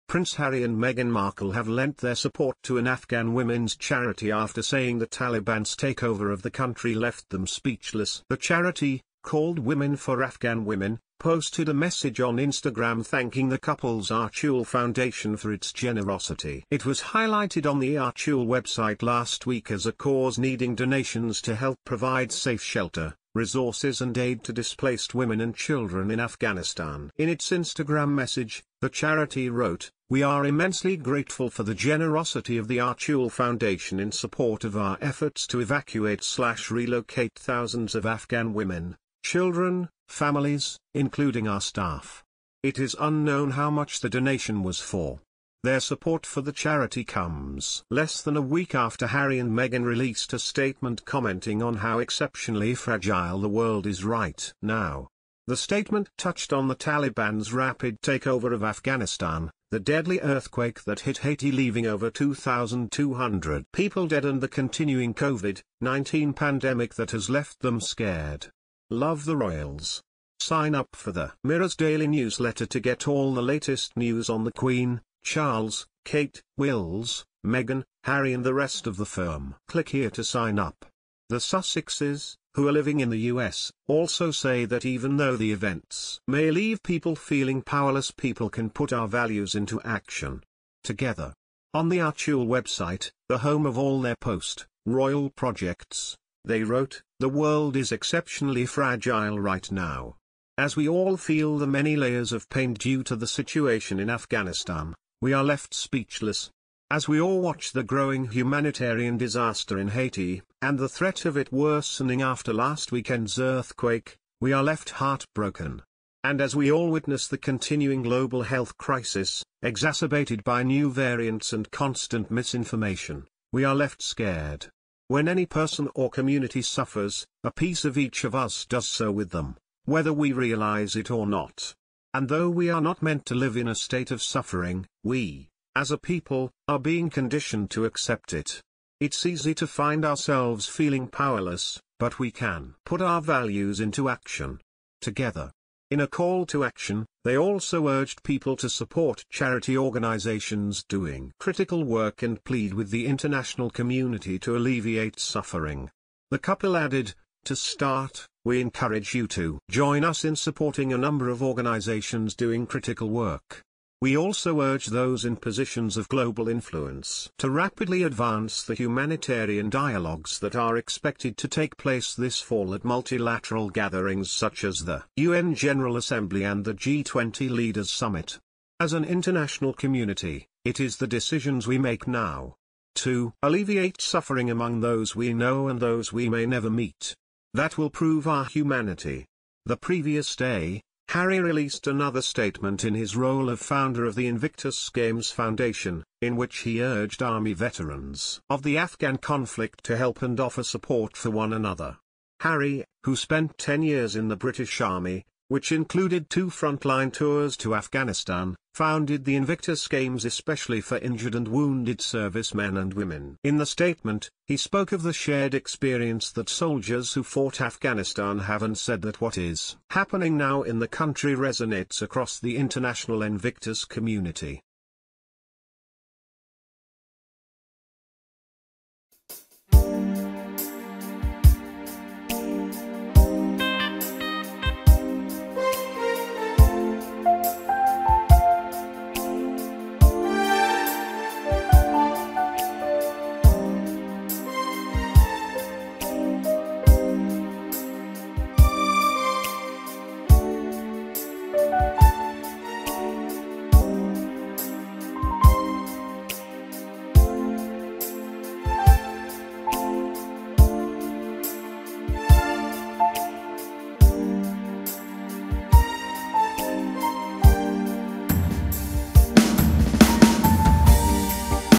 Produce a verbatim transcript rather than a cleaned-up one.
Prince Harry and Meghan Markle have lent their support to an Afghan women's charity after saying the Taliban's takeover of the country left them speechless. The charity, called Women for Afghan Women, posted a message on Instagram thanking the couple's Archul Foundation for its generosity. It was highlighted on the Archul website last week as a cause needing donations to help provide safe shelter, resources and aid to displaced women and children in Afghanistan. In its Instagram message, the charity wrote, "We are immensely grateful for the generosity of the Archul Foundation in support of our efforts to evacuate slash relocate thousands of Afghan women, children, families, including our staff. It is unknown how much the donation was for." Their support for the charity comes less than a week after Harry and Meghan released a statement commenting on how exceptionally fragile the world is right now. The statement touched on the Taliban's rapid takeover of Afghanistan, the deadly earthquake that hit Haiti leaving over two thousand two hundred people dead and the continuing COVID nineteen pandemic that has left them scared. Love the royals. Sign up for the Mirror's daily newsletter to get all the latest news on the Queen, Charles, Kate, Wills, Meghan, Harry and the rest of the firm. Click here to sign up. The Sussexes, who are living in the U S, also say that even though the events may leave people feeling powerless, people can put our values into action. Together. On the Archul website, the home of all their post-royal projects, they wrote, "The world is exceptionally fragile right now. As we all feel the many layers of pain due to the situation in Afghanistan, we are left speechless. As we all watch the growing humanitarian disaster in Haiti, and the threat of it worsening after last weekend's earthquake, we are left heartbroken. And as we all witness the continuing global health crisis, exacerbated by new variants and constant misinformation, we are left scared. When any person or community suffers, a piece of each of us does so with them, whether we realize it or not. And though we are not meant to live in a state of suffering, we, as a people, are being conditioned to accept it. It's easy to find ourselves feeling powerless, but we can put our values into action. Together." In a call to action, they also urged people to support charity organizations doing critical work and plead with the international community to alleviate suffering. The couple added, "To start, we encourage you to join us in supporting a number of organizations doing critical work. We also urge those in positions of global influence to rapidly advance the humanitarian dialogues that are expected to take place this fall at multilateral gatherings such as the U N General Assembly and the G twenty Leaders Summit. As an international community, it is the decisions we make now to alleviate suffering among those we know and those we may never meet that will prove our humanity." The previous day, Harry released another statement in his role of founder of the Invictus Games Foundation, in which he urged army veterans of the Afghan conflict to help and offer support for one another. Harry, who spent ten years in the British Army, which included two frontline tours to Afghanistan, founded the Invictus Games especially for injured and wounded servicemen and women. In the statement, he spoke of the shared experience that soldiers who fought Afghanistan have and said that what is happening now in the country resonates across the international Invictus community.